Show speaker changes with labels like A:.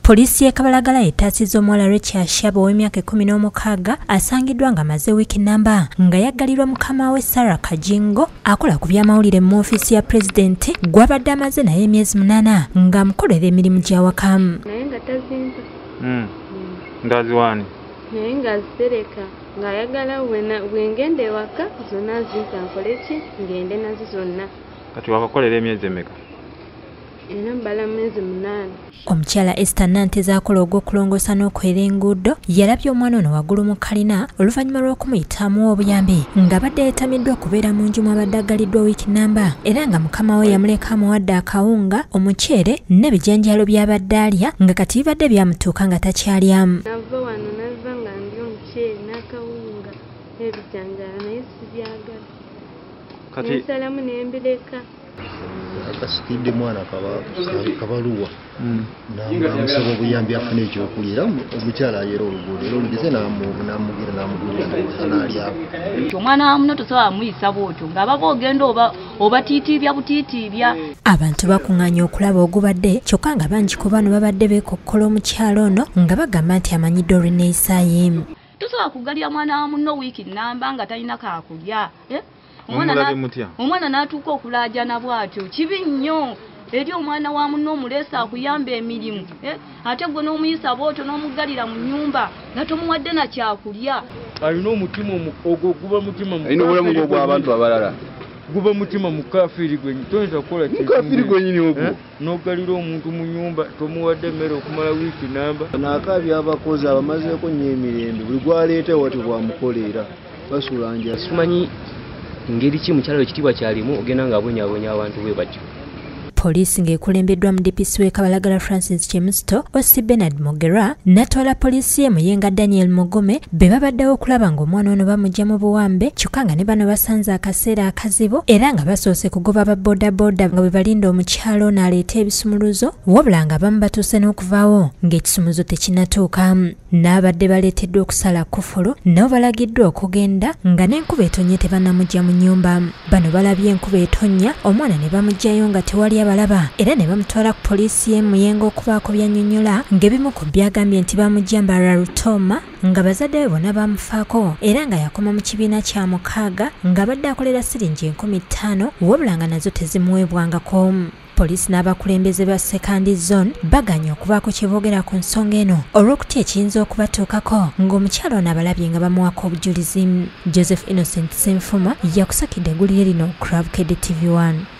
A: Polisi y'e Kabalagala etaasizza omuwala Rachel Shabo ow'emyaka 16 asangiddwa ng'amaze wiiki nnamba nga yaggalirwa mukama we Sarah Kajingo akola ku by'amawulire mu ofiisi ya pulezidenti gw'abadde amaze naye emyezi 8 ng'amukolera emirimu gy'awaka.
B: Naye nga tazinza.
C: Ndaziwani.
B: Naye ng'azitereka ng'ayagala bwengenda ewaka zonna zinta nkole ki ngende nazo zonna.
C: Kati wakakolera emyezi emeka?
B: Era mbala mwezi 8.
A: Omukyala Esther Nanteza akola ogw'okulongoosa n'okwera enguudo yalabye omwana ono waggulu mu kalina oluvannyuma lw'okumuyitamu obuyambi ng'abadde yeetamiddwa okubeera mu nju mw'abadde aggaliddwa wiiki nnamba era nga mukama we yamuleka amuwadde akawunga omuceere n'ebijanjaalo by'abadde alya nga kati bibadde byamutuuka nga takyalyamu.
B: Nava wano nava nga ndi omuceere n'akawunga n'ebijanjaalo naye sibyagala.
C: Kati
B: nsalamu n'embireka.
D: Akasikidde mwana kabaluwa namusaba obuyambi afune ekyokulya omukyala ayera oluguudo era olugeze namugulira n'alyako.
E: Omwana wa muno tosobola muyisa bwotyo ng'ababa ogenda oba tiitiibya butiitiibya.
A: Abantu bakuŋŋaanya okulaba ogubadde kyokka nga bangi ku bano babadde beekokkola omukyala ono nga bagamba nti amanyidde olw'enneeyisa ye.
E: Tosobola kugalira mwana wa muno wiiki nnamba nga talina kaakulya. Omwana n'atuuka okulaajana bw'atyo kibi nnyo eri omwana wa muno omuleesa akuyamba emirimu ate gwe n'omuyisa bw'otyo n'omuggalira mu nnyumba nga tomuwadde na kyakulya.
F: Alina omutima ogwo guba mutima mukaafiiri gw'abantu abalala guba mutima mukaafiiri gwennyini toyinza kukola
D: mukaafiiri gwennyini ogwo
F: n'oggalira omuntu mu nnyumba tomuwadde emmere okumala wiiki nnamba.
D: N'akaabya abakozi abamazeeko nnyo emirembe buli gwaleeta wati bwamukoleera basulanja.
G: Simanyi ngeri ki mukyalo ekitiibwa kyalimu ogenda nga abonyabonya abantu bwe batyo.
A: Poliisi ng'ekulembeddwa mu DPC w'e Kabalagala Francis Chemusto, Osi Bernard Mogera n'atwala poliisi ye Muyenga Daniel Mogome be babaddewo okulaba ng'omwana ono bamugya mu buwambe kyokka nga ne bano basanze akaseera akazibu era nga basoose kugoba ba bodaboda nga bwe balinda omukyalo ono aleeta ebisumuluzo wabula nga abamu batuuse n'okuvaawo ng'ekisumuluzo tekinnatuuka. N'abadde baleeteddwa okusala kufulu nabo balagiddwa okugenda nga n'enkuba etonnya tebannamugya mu nnyumba. Bano balabye enkuba etonnya omwana ne bamugyayo nga tewali abalaba era ne bamutwala ku poliisi y'e Muyenga okubaako by'annyonnyola ng'ebimu ku byagambye nti bamugya Mbarara Rutoma nga bazadde be bonna bamufaako era nga yakoma mu kibiina kya 6 ng'abadde akolera siringi 50,000 wabula nga nazo tezimuweebwangako. Poliisi n'abakulembeze ba Second Zone baganya okubaako kye boogera ku nsonga eno olw'okutya ekiyinza okubatuukako ng'omukyalo ono abalabye nga bamuwako obujulizi. Joseph Innocent Senfuma yakusakidde eggulire lino ku Club KD TV1.